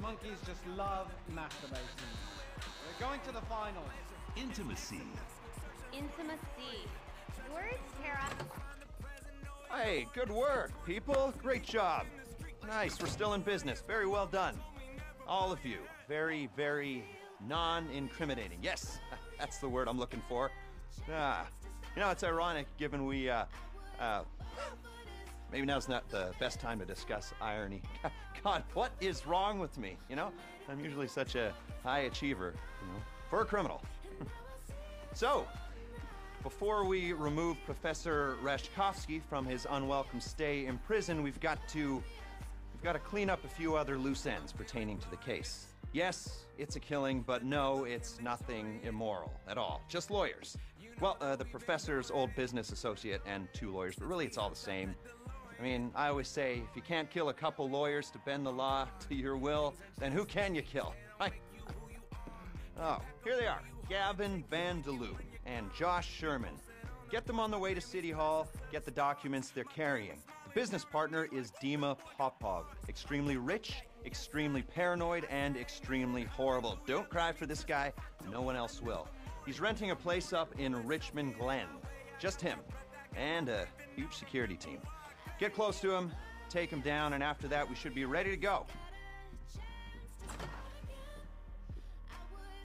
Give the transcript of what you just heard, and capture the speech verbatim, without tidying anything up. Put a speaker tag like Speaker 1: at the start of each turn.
Speaker 1: monkeys just love masturbating. We're going to the finals.
Speaker 2: Intimacy.
Speaker 3: Intimacy. Words, Tara.
Speaker 4: Hey, good work, people. Great job. Nice, we're still in business. Very well done. All of you. Very, very non-incriminating. Yes, that's the word I'm looking for. Ah, you know, it's ironic given we, uh, uh, maybe now's not the best time to discuss irony. God, what is wrong with me, you know? I'm usually such a high achiever, you know, for a criminal. So, before we remove Professor Rashkovsky from his unwelcome stay in prison, we've got to, we've got to clean up a few other loose ends pertaining to the case. Yes, it's a killing, but no, it's nothing immoral at all. Just lawyers. Well, uh, the professor's old business associate and two lawyers, but really it's all the same. I mean, I always say, if you can't kill a couple lawyers to bend the law to your will, then who can you kill, right? Oh, here they are, Gavin Vandeloo and Josh Sherman. Get them on the way to City Hall, get the documents they're carrying. The business partner is Dima Popov, extremely rich, extremely paranoid, and extremely horrible. Don't cry for this guy, no one else will. He's renting a place up in Richmond Glen. Just him, and a huge security team. Get close to him, take him down, and after that we should be ready to go.